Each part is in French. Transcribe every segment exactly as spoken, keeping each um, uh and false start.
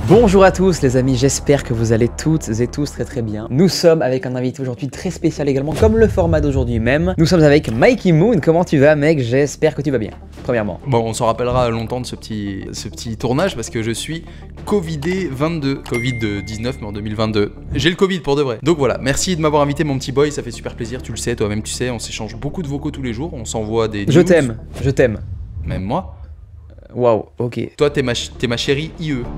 Bonjour à tous les amis, j'espère que vous allez toutes et tous très très bien. Nous sommes avec un invité aujourd'hui très spécial également, comme le format d'aujourd'hui même. Nous sommes avec Mikey Moon. Comment tu vas mec? J'espère que tu vas bien, premièrement. Bon, on s'en rappellera longtemps de ce petit, ce petit tournage parce que je suis Covidé vingt-deux, Covid dix-neuf mais en deux mille vingt-deux. J'ai le Covid pour de vrai. Donc voilà, merci de m'avoir invité mon petit boy, ça fait super plaisir, tu le sais, toi-même tu sais, on s'échange beaucoup de vocaux tous les jours, on s'envoie des news. Je t'aime, je t'aime. Même moi. Waouh, ok. Toi t'es ma, t'es ma chérie I E.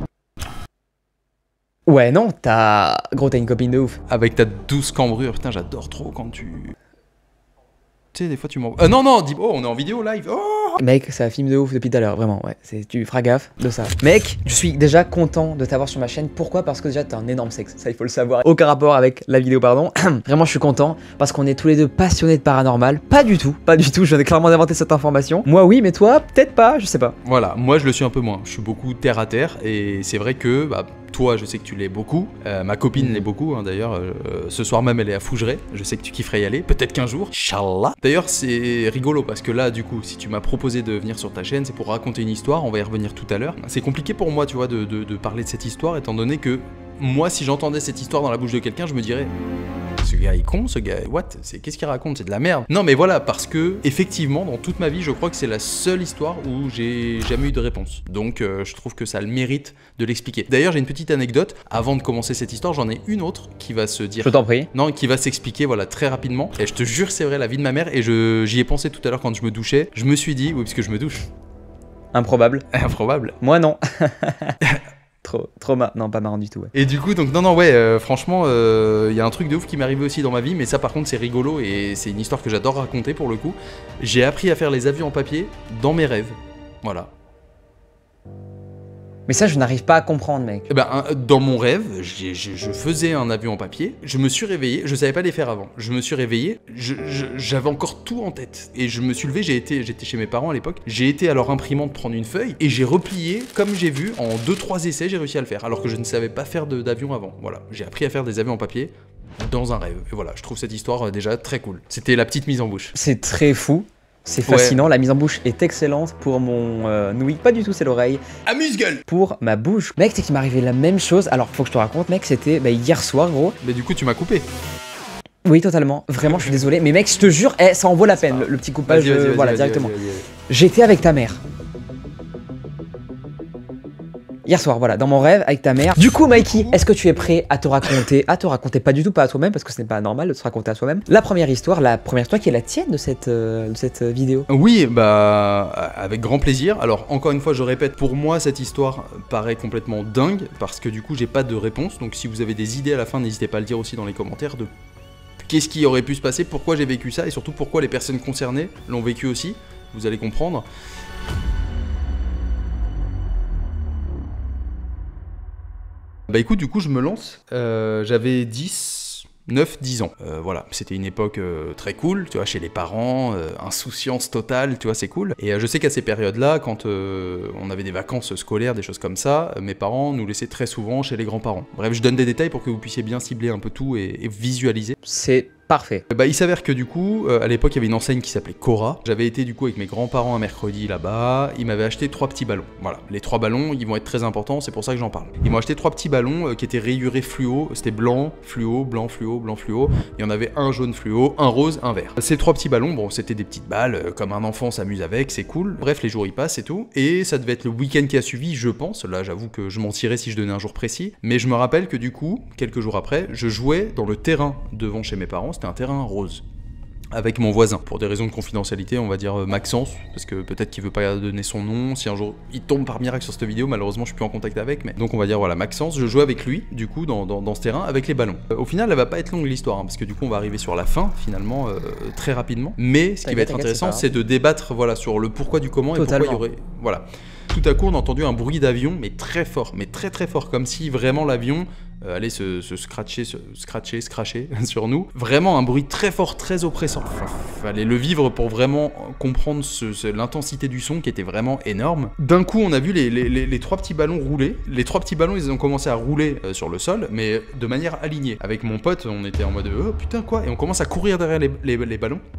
Ouais non, t'as... Gros t'as une copine de ouf. Avec ta douce cambrure, putain j'adore trop quand tu... Tu sais, des fois tu m'envoies... Euh, non, non, dis... Oh, on est en vidéo live. Oh Mec, c'est un film de ouf depuis tout à l'heure, vraiment, ouais. Tu feras gaffe de ça. Mec, je suis déjà content de t'avoir sur ma chaîne. Pourquoi? Parce que déjà, t'es un énorme sexe. Ça, il faut le savoir. Aucun rapport avec la vidéo, pardon. Vraiment, je suis content parce qu'on est tous les deux passionnés de paranormal. Pas du tout, pas du tout. Je viens clairement d'inventer cette information. Moi, oui, mais toi, peut-être pas, je sais pas. Voilà, moi, je le suis un peu moins. Je suis beaucoup terre à terre et c'est vrai que... Bah, toi, je sais que tu l'es beaucoup. Euh, ma copine l'est beaucoup, hein, d'ailleurs. Euh, ce soir même, elle est à Fougeray. Je sais que tu kifferais y aller. Peut-être qu'un jour. Inch'Allah. D'ailleurs, c'est rigolo parce que là, du coup, si tu m'as proposé de venir sur ta chaîne, c'est pour raconter une histoire. On va y revenir tout à l'heure. C'est compliqué pour moi, tu vois, de, de, de parler de cette histoire, étant donné que moi, si j'entendais cette histoire dans la bouche de quelqu'un, je me dirais... Ce gars est con, ce gars, what? C'est qu'est-ce qu'il raconte? C'est de la merde. Non mais voilà, parce que effectivement, dans toute ma vie, je crois que c'est la seule histoire où j'ai jamais eu de réponse. Donc euh, je trouve que ça a le mérite de l'expliquer. D'ailleurs, j'ai une petite anecdote. Avant de commencer cette histoire, j'en ai une autre qui va se dire. Je t'en prie. Non, qui va s'expliquer, voilà, très rapidement. Et je te jure, c'est vrai, la vie de ma mère. Et je j'y ai pensé tout à l'heure quand je me douchais. Je me suis dit, oui, parce que je me douche. Improbable. Improbable. Moi non. Trop, trop ma... Non, pas marrant du tout, ouais. Et du coup, donc, non, non, ouais, euh, franchement, il euh, y a un truc de ouf qui m'est arrivé aussi dans ma vie, mais ça, par contre, c'est rigolo et c'est une histoire que j'adore raconter pour le coup. J'ai appris à faire les avions en papier dans mes rêves. Voilà. Mais ça, je n'arrive pas à comprendre, mec. Eh ben, un, dans mon rêve, j'ai, je, je faisais un avion en papier, je me suis réveillé, je savais pas les faire avant. Je me suis réveillé, je, je, j'avais encore tout en tête. Et je me suis levé, j'ai été, j'étais chez mes parents à l'époque, j'ai été à leur imprimante prendre une feuille, et j'ai replié, comme j'ai vu, en deux trois essais, j'ai réussi à le faire, alors que je ne savais pas faire de, d'avion avant. Voilà, j'ai appris à faire des avions en papier dans un rêve. Et voilà, je trouve cette histoire euh, déjà très cool. C'était la petite mise en bouche. C'est très fou. C'est fascinant, ouais. La mise en bouche est excellente pour mon... Euh, oui, pas du tout, c'est l'oreille. Amuse-gueule. Pour ma bouche. Mec, c'est qu'il m'est arrivé la même chose. Alors, faut que je te raconte, mec, c'était bah, hier soir, gros. Mais du coup, tu m'as coupé. Oui, totalement. Vraiment, je suis désolé. Mais mec, je te jure, eh, ça en vaut la peine, le, le petit coupage, vas-y, vas-y, vas-y, voilà, vas-y, directement. vas-y, vas-y, vas-y. J'étais avec ta mère. Hier soir, voilà, dans mon rêve, avec ta mère. Du coup, Mikey, est-ce que tu es prêt à te raconter, à te raconter, pas du tout, pas à toi-même, parce que ce n'est pas normal de se raconter à soi-même, la première histoire, la première histoire qui est la tienne de cette, euh, de cette vidéo? Oui, bah, avec grand plaisir. Alors, encore une fois, je répète, pour moi, cette histoire paraît complètement dingue, parce que du coup, j'ai pas de réponse. Donc, si vous avez des idées à la fin, n'hésitez pas à le dire aussi dans les commentaires de qu'est-ce qui aurait pu se passer, pourquoi j'ai vécu ça, et surtout pourquoi les personnes concernées l'ont vécu aussi. Vous allez comprendre. Bah écoute, du coup, je me lance. Euh, j'avais dix, neuf, dix ans. Euh, voilà, c'était une époque euh, très cool, tu vois, chez les parents, euh, insouciance totale, tu vois, c'est cool. Et euh, je sais qu'à ces périodes-là, quand euh, on avait des vacances scolaires, des choses comme ça, euh, mes parents nous laissaient très souvent chez les grands-parents. Bref, je donne des détails pour que vous puissiez bien cibler un peu tout et, et visualiser. C'est parfait. Bah, il s'avère que du coup, euh, à l'époque, il y avait une enseigne qui s'appelait Cora. J'avais été du coup avec mes grands-parents un mercredi là-bas. Ils m'avaient acheté trois petits ballons. Voilà, les trois ballons, ils vont être très importants, c'est pour ça que j'en parle. Ils m'ont acheté trois petits ballons euh, qui étaient rayurés fluo. C'était blanc, fluo, blanc, fluo, blanc, fluo. Il y en avait un jaune fluo, un rose, un vert. Ces trois petits ballons, bon, c'était des petites balles, euh, comme un enfant s'amuse avec, c'est cool. Bref, les jours y passent et tout. Et ça devait être le week-end qui a suivi, je pense. Là, j'avoue que je mentirais si je donnais un jour précis. Mais je me rappelle que du coup, quelques jours après, je jouais dans le terrain devant chez mes parents. C'était un terrain rose. Avec mon voisin, pour des raisons de confidentialité, on va dire Maxence, parce que peut-être qu'il veut pas donner son nom, si un jour il tombe par miracle sur cette vidéo, malheureusement je suis plus en contact avec, mais donc on va dire voilà Maxence, je jouais avec lui, du coup, dans, dans, dans ce terrain, avec les ballons. Euh, au final, elle va pas être longue l'histoire, hein, parce que du coup on va arriver sur la fin, finalement, euh, très rapidement, mais ce qui va être intéressant, c'est de débattre, voilà, sur le pourquoi du comment, et pourquoi il y aurait... Voilà. Tout à coup, on a entendu un bruit d'avion, mais très fort, mais très très fort, comme si vraiment l'avion euh, allait se, se scratcher, se scratcher, scratcher sur nous. Vraiment un bruit très fort, très oppressant. Enfin, fallait le vivre pour vraiment comprendre ce, ce, l'intensité du son qui était vraiment énorme. D'un coup, on a vu les, les, les, les trois petits ballons rouler. Les trois petits ballons, ils ont commencé à rouler euh, sur le sol, mais de manière alignée. Avec mon pote, on était en mode oh putain quoi, et on commence à courir derrière les, les, les ballons.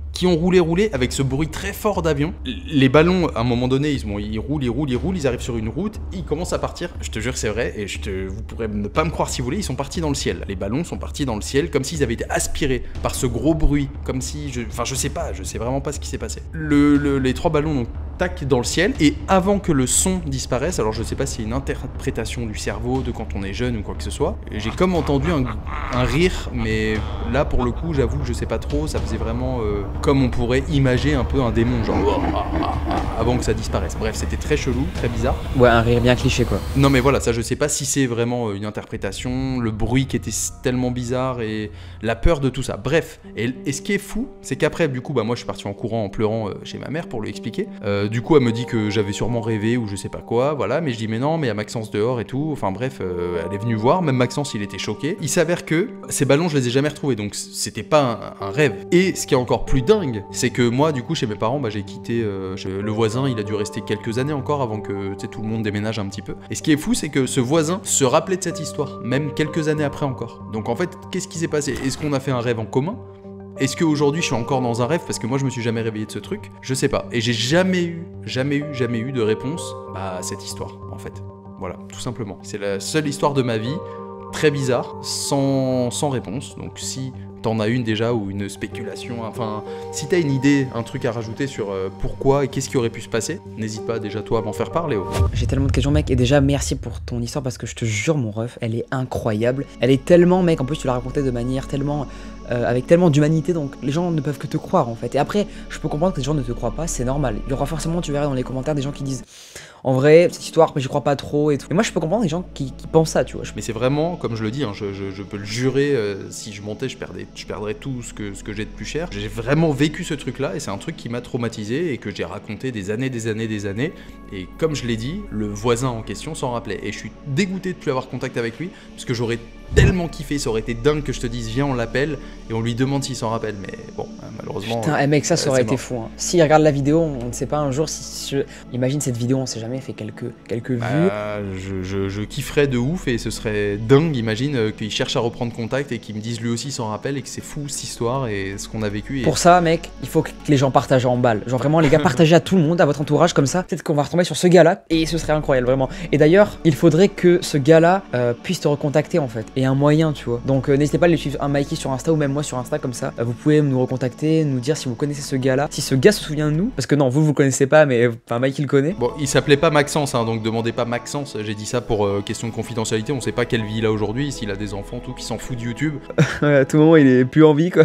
qui ont roulé, roulé avec ce bruit très fort d'avion. Les ballons, à un moment donné, ils, bon, ils roulent, ils roulent, ils roulent, ils arrivent sur une route, ils commencent à partir. Je te jure que c'est vrai, et je te, vous pourrez ne pas me croire si vous voulez, ils sont partis dans le ciel. Les ballons sont partis dans le ciel comme s'ils avaient été aspirés par ce gros bruit, comme si, je, enfin je sais pas, je sais vraiment pas ce qui s'est passé. Le, le, les trois ballons donc tac dans le ciel, et avant que le son disparaisse, alors je sais pas si c'est une interprétation du cerveau de quand on est jeune ou quoi que ce soit, j'ai comme entendu un, un rire, mais là pour le coup j'avoue que je sais pas trop, ça faisait vraiment euh, comme on pourrait imager un peu un démon, genre avant que ça disparaisse. Bref, c'était très chelou, très bizarre. Ouais, un rire bien cliché quoi. Non mais voilà, ça je sais pas si c'est vraiment une interprétation, le bruit qui était tellement bizarre et la peur de tout ça. Bref, et, et ce qui est fou, c'est qu'après du coup bah moi je suis parti en courant en pleurant euh, chez ma mère pour lui expliquer. Euh, du coup elle me dit que j'avais sûrement rêvé ou je sais pas quoi, voilà, mais je dis mais non, mais il y a Maxence dehors et tout, enfin bref, euh, elle est venue voir, même Maxence il était choqué. Il s'avère que ces ballons je les ai jamais retrouvés, donc c'était pas un, un rêve. Et ce qui est encore plus dingue, c'est que moi du coup chez mes parents, bah j'ai quitté euh, je, le voisin, il a dû rester quelques années encore avant que tout le monde déménage un petit peu. Et ce qui est fou, c'est que ce voisin se rappelait de cette histoire, même quelques années après encore. Donc en fait, qu'est-ce qui s'est passé? Est-ce qu'on a fait un rêve en commun? Est-ce qu'aujourd'hui je suis encore dans un rêve parce que moi je me suis jamais réveillé de ce truc? Je sais pas. Et j'ai jamais eu, jamais eu, jamais eu de réponse à cette histoire, en fait. Voilà, tout simplement. C'est la seule histoire de ma vie, très bizarre, sans, sans réponse. Donc si t'en as une déjà ou une spéculation, enfin, si t'as une idée, un truc à rajouter sur euh, pourquoi et qu'est-ce qui aurait pu se passer, n'hésite pas déjà toi à m'en faire part, Léo. J'ai tellement de questions mec, et déjà merci pour ton histoire parce que je te jure mon ref, elle est incroyable. Elle est tellement mec, en plus tu l'as racontée de manière tellement... Euh, avec tellement d'humanité, donc les gens ne peuvent que te croire en fait. Et après, je peux comprendre que les gens ne te croient pas, c'est normal. Il y aura forcément, tu verras dans les commentaires, des gens qui disent en vrai, cette histoire, mais j'y crois pas trop et tout. Et moi, je peux comprendre les gens qui, qui pensent ça, tu vois. Mais c'est vraiment, comme je le dis, hein, je, je, je peux le jurer, euh, si je montais, je perdais, je perdrais tout ce que, ce que j'ai de plus cher. J'ai vraiment vécu ce truc-là et c'est un truc qui m'a traumatisé et que j'ai raconté des années, des années, des années. Et comme je l'ai dit, le voisin en question s'en rappelait. Et je suis dégoûté de plus avoir contact avec lui parce que j'aurais tellement kiffé, ça aurait été dingue que je te dise viens on l'appelle et on lui demande s'il s'en rappelle, mais bon malheureusement. Putain, euh, mec ça, ça aurait été fou. Hein. S'il regarde la vidéo, on ne sait pas un jour si... Je... Imagine cette vidéo, on sait jamais, fait quelques, quelques vues. Euh, je, je, je kifferais de ouf et ce serait dingue, imagine euh, qu'il cherche à reprendre contact et qu'il me dise lui aussi s'en rappelle et que c'est fou cette histoire et ce qu'on a vécu. Et... Pour ça mec, il faut que les gens partagent en balle. Genre vraiment les gars, partagez à tout le monde, à votre entourage comme ça. Peut-être qu'on va retomber sur ce gars là et ce serait incroyable vraiment. Et d'ailleurs, il faudrait que ce gars là euh, puisse te recontacter en fait. Et un moyen tu vois. Donc euh, n'hésitez pas à les suivre un Mikey sur Insta ou même moi sur Insta comme ça. Euh, vous pouvez nous recontacter, nous dire si vous connaissez ce gars là, si ce gars se souvient de nous. Parce que non, vous vous le connaissez pas, mais enfin Mikey le connaît. Bon, il s'appelait pas Maxence, hein, donc demandez pas Maxence. J'ai dit ça pour euh, question de confidentialité. On sait pas quelle vie il a aujourd'hui, s'il a des enfants, tout, qui s'en fout de YouTube. À tout moment, il est plus en vie quoi.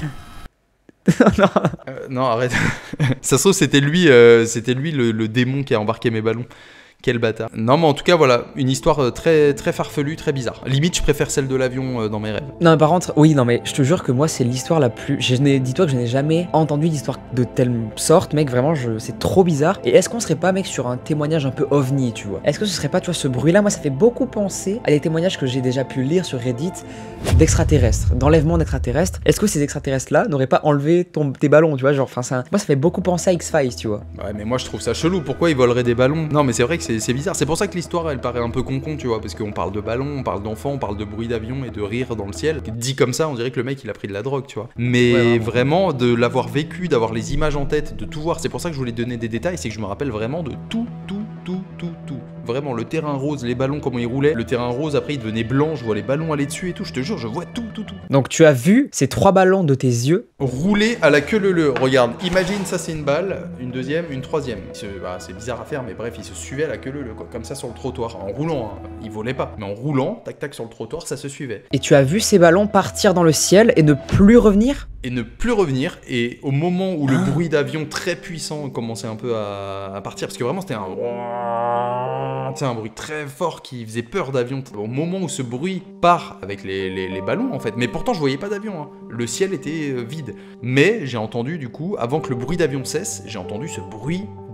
non. Euh, non, arrête. Ça se trouve, c'était lui, euh, c'était lui le, le démon qui a embarqué mes ballons. Quel bâtard. Non mais en tout cas voilà, une histoire très très farfelue, très bizarre. Limite je préfère celle de l'avion euh, dans mes rêves. Non mais par contre, oui non mais je te jure que moi c'est l'histoire la plus... Dis-toi que je n'ai jamais entendu d'histoire de telle sorte mec, vraiment je... c'est trop bizarre. Et est-ce qu'on serait pas mec sur un témoignage un peu ovni tu vois? Est-ce que ce serait pas tu vois ce bruit là, moi ça fait beaucoup penser à des témoignages que j'ai déjà pu lire sur Reddit d'extraterrestres, d'enlèvement d'extraterrestres. Est-ce que ces extraterrestres là n'auraient pas enlevé ton... tes ballons tu vois, genre enfin ça... Moi ça fait beaucoup penser à X-Files tu vois. Ouais mais moi je trouve ça chelou, pourquoi ils voleraient des ballons? Non mais c'est vrai que c'est bizarre, c'est pour ça que l'histoire elle paraît un peu con-con tu vois, parce qu'on parle de ballons, on parle d'enfants, on parle de bruit d'avion et de rire dans le ciel. Dit comme ça on dirait que le mec il a pris de la drogue tu vois. Mais ouais, vraiment. vraiment de l'avoir vécu, d'avoir les images en tête, de tout voir, c'est pour ça que je voulais donner des détails, c'est que je me rappelle vraiment de tout, tout, tout, tout, tout. Vraiment le terrain rose, les ballons comment ils roulaient, le terrain rose après il devenait blanc, je vois les ballons aller dessus et tout, je te jure je vois tout, tout, tout. Donc tu as vu ces trois ballons de tes yeux rouler à la queue leu-leu. Regarde, imagine ça c'est une balle, une deuxième, une troisième. Bah, c'est bizarre à faire mais bref, il se suivait à la queue leu-leu quoi, comme ça sur le trottoir, en roulant, hein. Il volait pas, mais en roulant, tac tac sur le trottoir, ça se suivait. Et tu as vu ces ballons partir dans le ciel et ne plus revenir? Et ne plus revenir, et au moment où le ah. bruit d'avion très puissant commençait un peu à, à partir, parce que vraiment c'était un... C'est un bruit très fort qui faisait peur d'avion. Au moment où ce bruit part avec les, les, les ballons en fait, mais pourtant je voyais pas d'avion, hein. Le ciel était euh, vide. Mais j'ai entendu du coup, avant que le bruit d'avion cesse, j'ai entendu ce bruit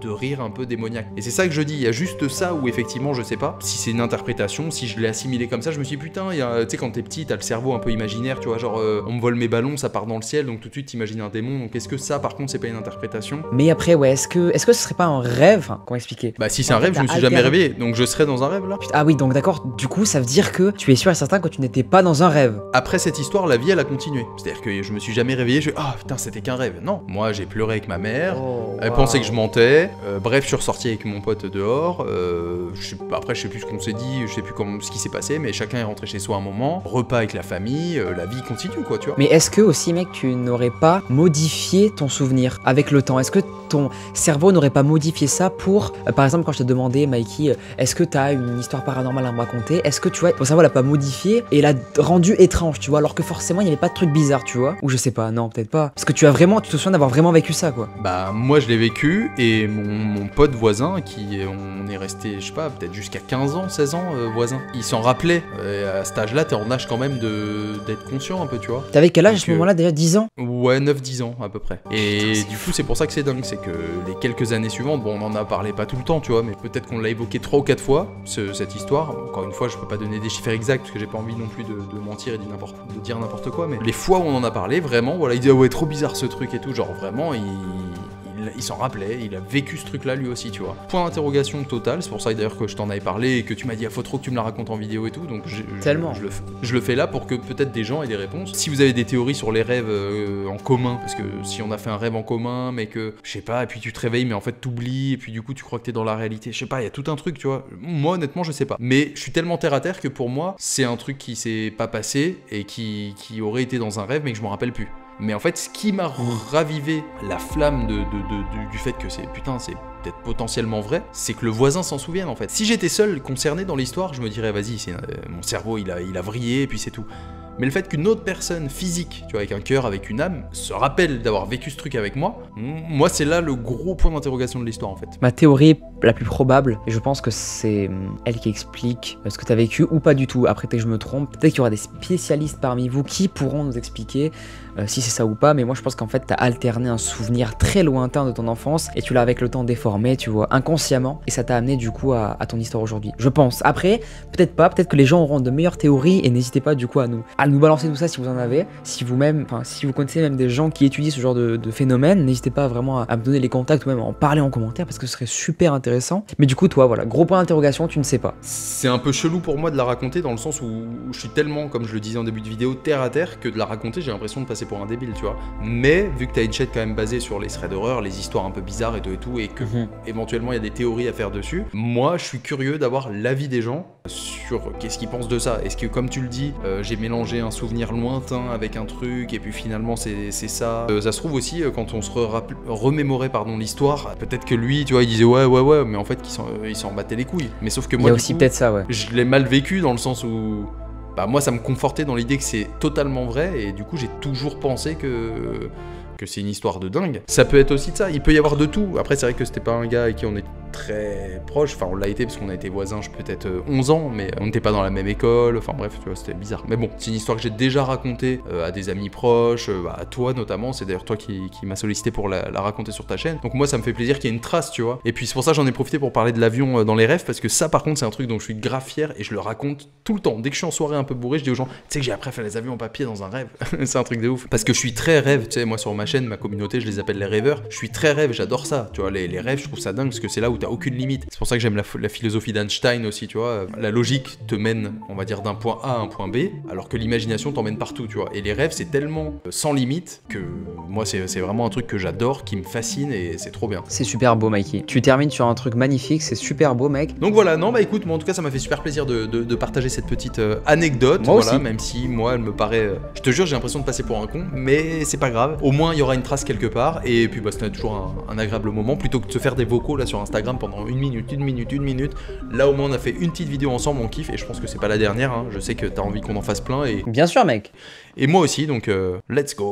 de rire un peu démoniaque. Et c'est ça que je dis, il y a juste ça où effectivement je sais pas si c'est une interprétation, si je l'ai assimilé comme ça, je me suis dit putain, tu sais quand t'es petit, t'as le cerveau un peu imaginaire, tu vois, genre euh, on me vole mes ballons, ça part dans le ciel, donc tout de suite t'imagines un démon, donc est-ce que ça par contre c'est pas une interprétation? Mais après ouais, est-ce que, est-ce que ce serait pas un rêve? Enfin, comment expliquer? Bah si c'est un rêve, je me suis jamais réveillé, donc je serais dans un rêve là. Ah oui, donc d'accord, du coup ça veut dire que tu es sûr et certain que tu n'étais pas dans un rêve. Après cette histoire, la vie elle a continué, c'est-à-dire que je me suis jamais réveillé, je suis ah putain c'était qu'un rêve. Non, moi j'ai pleuré avec ma mère, oh, elle wow. pensait que je mentais, euh, bref je suis ressorti avec mon pote dehors, euh, je sais, après je sais plus ce qu'on s'est dit, je sais plus comment, ce qui s'est passé, mais chacun est rentré chez soi un moment, repas avec la famille, euh, la vie continue quoi tu vois. Mais est-ce que aussi mec tu n'aurais pas modifié ton souvenir avec le temps? Est-ce que ton cerveau n'aurait pas modifié ça pour, euh, par exemple quand je te demandais Mikey, euh, est-ce que t'as une histoire paranormale à me raconter, est-ce que tu vois, ton cerveau l'a pas modifié et l'a rendu étrange tu vois, alors que forcément il n'y avait pas de truc bizarre tu vois? Ou je sais pas, non peut-être pas, parce que tu as vraiment, tu te souviens d'avoir vraiment vécu ça quoi. Bah moi je l'ai vécu et mon, mon pote voisin qui, on est resté je sais pas, peut-être jusqu'à quinze ans, seize ans euh, voisin, il s'en rappelait, euh, à cet âge là t'es en âge quand même de d'être conscient un peu tu vois. T'avais quel âge à Donc, ce moment-là déjà? Dix ans? Ouais, neuf dix ans à peu près. Et putain, du coup c'est pour ça que c'est dingue, c'est que les quelques années suivantes, bon on en a parlé pas tout le temps tu vois, mais peut-être qu'on l'a évoqué trois ou quatre fois, ce, cette histoire. Encore une fois je peux pas donner des chiffres exacts parce que j'ai pas envie non plus de, de mentir et de, de dire n'importe quoi, mais les fois où on en a parlé vraiment, voilà, il dit ah ouais trop bizarre ce truc et tout, genre vraiment il... Il, il s'en rappelait, il a vécu ce truc là lui aussi tu vois. Point d'interrogation total, c'est pour ça d'ailleurs que je t'en avais parlé et que tu m'as dit ah faut trop que tu me la racontes en vidéo et tout, donc je, tellement. Je, je, le, je le fais là pour que peut-être des gens aient des réponses. Si vous avez des théories sur les rêves euh, en commun, parce que si on a fait un rêve en commun mais que je sais pas, et puis tu te réveilles mais en fait t'oublies et puis du coup tu crois que t'es dans la réalité, je sais pas, il y a tout un truc tu vois. Moi honnêtement je sais pas, mais je suis tellement terre à terre que pour moi c'est un truc qui s'est pas passé et qui, qui aurait été dans un rêve mais que je m'en rappelle plus. Mais en fait, ce qui m'a ravivé la flamme de, de, de, de, du fait que c'est putain, c'est peut-être potentiellement vrai, c'est que le voisin s'en souvienne en fait. Si j'étais seul concerné dans l'histoire, je me dirais vas-y, c'est, euh, mon cerveau il a, il a vrillé et puis c'est tout. Mais le fait qu'une autre personne physique, tu vois, avec un cœur, avec une âme, se rappelle d'avoir vécu ce truc avec moi, moi c'est là le gros point d'interrogation de l'histoire en fait. Ma théorie la plus probable, et je pense que c'est elle qui explique ce que tu as vécu ou pas du tout, après peut-être que je me trompe, peut-être qu'il y aura des spécialistes parmi vous qui pourront nous expliquer euh, si c'est ça ou pas, mais moi je pense qu'en fait tu as alterné un souvenir très lointain de ton enfance et tu l'as avec le temps déformé, tu vois, inconsciemment, et ça t'a amené du coup à, à ton histoire aujourd'hui. Je pense. Après, peut-être pas, peut-être que les gens auront de meilleures théories et n'hésitez pas du coup à nous, à nous balancer tout ça si vous en avez, si vous-même, enfin si vous connaissez même des gens qui étudient ce genre de, de phénomène, n'hésitez pas vraiment à, à me donner les contacts ou même à en parler en commentaire parce que ce serait super intéressant. Mais du coup toi voilà, gros point d'interrogation, tu ne sais pas. C'est un peu chelou pour moi de la raconter dans le sens où je suis tellement, comme je le disais en début de vidéo, terre à terre que de la raconter j'ai l'impression de passer pour un débile tu vois. Mais vu que t'as une chaîne quand même basée sur les threads d'horreur, les histoires un peu bizarres et tout et tout, et que mmh. éventuellement il y a des théories à faire dessus, moi je suis curieux d'avoir l'avis des gens sur qu'est-ce qu'ils pensent de ça. Est-ce que comme tu le dis, euh, j'ai mélangé un souvenir lointain avec un truc et puis finalement c'est ça. Euh, ça se trouve aussi euh, quand on se re remémorait pardon l'histoire, peut-être que lui tu vois il disait ouais ouais ouais mais en fait il s'en battait les couilles. Mais sauf que moi il y a aussi peut-être ça ouais. Je l'ai mal vécu dans le sens où bah moi ça me confortait dans l'idée que c'est totalement vrai et du coup j'ai toujours pensé que que c'est une histoire de dingue. Ça peut être aussi de ça, il peut y avoir de tout. Après c'est vrai que c'était pas un gars avec qui on est très proche, enfin on l'a été parce qu'on a été voisins peut-être onze ans, mais on n'était pas dans la même école, enfin bref tu vois c'était bizarre. Mais bon, c'est une histoire que j'ai déjà racontée euh, à des amis proches, euh, à toi notamment, c'est d'ailleurs toi qui, qui m'a sollicité pour la, la raconter sur ta chaîne. Donc moi ça me fait plaisir qu'il y ait une trace tu vois. Et puis c'est pour ça que j'en ai profité pour parler de l'avion euh, dans les rêves, parce que ça par contre c'est un truc dont je suis grave fier et je le raconte tout le temps. Dès que je suis en soirée un peu bourré, je dis aux gens, tu sais que j'ai appris à faire les avions en papier dans un rêve. C'est un truc de ouf. Parce que je suis très rêve, tu sais, moi sur ma chaîne, ma communauté, je les appelle les rêveurs. Je suis très rêve, j'adore ça, tu vois, les, les rêves, je trouve ça dingue parce que c'est là où t'as aucune limite. C'est pour ça que j'aime la, la philosophie d'Einstein aussi, tu vois. La logique te mène, on va dire, d'un point A à un point B, alors que l'imagination t'emmène partout, tu vois. Et les rêves, c'est tellement sans limite que moi, c'est vraiment un truc que j'adore, qui me fascine et c'est trop bien. C'est super beau, Mikey. Tu termines sur un truc magnifique, c'est super beau, mec. Donc voilà, non, bah écoute, moi en tout cas, ça m'a fait super plaisir de, de, de partager cette petite euh, anecdote. Moi voilà, aussi. Même si moi, elle me paraît. Euh, je te jure, j'ai l'impression de passer pour un con, mais c'est pas grave. Au moins, il y aura une trace quelque part. Et puis, bah, c'était toujours un, un agréable moment plutôt que de se faire des vocaux là sur Instagram pendant une minute, une minute, une minute. Là, au moins, on a fait une petite vidéo ensemble, on kiffe. Et je pense que c'est pas la dernière. Hein. Je sais que t'as envie qu'on en fasse plein. Et... Bien sûr, mec. Et moi aussi, donc, euh, let's go, quoi.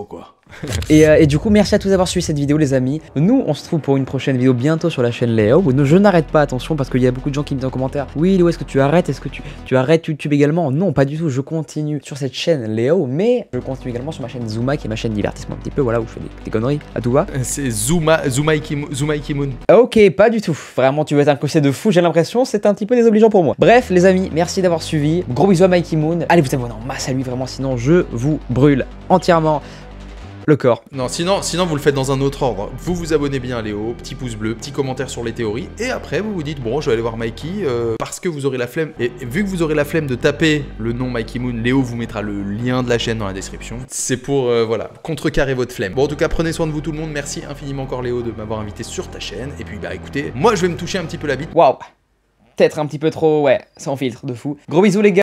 et, euh, et du coup, merci à tous d'avoir suivi cette vidéo, les amis. Nous, on se trouve pour une prochaine vidéo bientôt sur la chaîne Léo. Je n'arrête pas, attention, parce qu'il y a beaucoup de gens qui me disent en commentaire, oui, Léo, est-ce que tu arrêtes? Est-ce que tu, tu arrêtes YouTube également? Non, pas du tout. Je continue sur cette chaîne Léo, mais je continue également sur ma chaîne Zuma, qui est ma chaîne divertissement un petit peu, voilà, où je fais des, des conneries à tout va. C'est Zuma, Zuma Ikimoun. Ok, pas du tout. Vraiment, tu veux être un conseiller de fou, j'ai l'impression. C'est un petit peu désobligeant pour moi. Bref, les amis, merci d'avoir suivi. Gros bisous à Mikey Moon. Allez vous abonner en masse à lui, vraiment, sinon je vous brûle entièrement le corps. Non, sinon, sinon vous le faites dans un autre ordre. Vous vous abonnez bien à Léo, petit pouce bleu, petit commentaire sur les théories, et après vous vous dites, bon, je vais aller voir Mikey, euh, parce que vous aurez la flemme. Et vu que vous aurez la flemme de taper le nom Mikey Moon, Léo vous mettra le lien de la chaîne dans la description. C'est pour, euh, voilà, contrecarrer votre flemme. Bon, en tout cas, prenez soin de vous tout le monde. Merci infiniment encore Léo de m'avoir invité sur ta chaîne. Et puis, bah écoutez, moi je vais me toucher un petit peu la bite. Waouh, peut-être un petit peu trop, ouais, sans filtre de fou. Gros bisous les gars.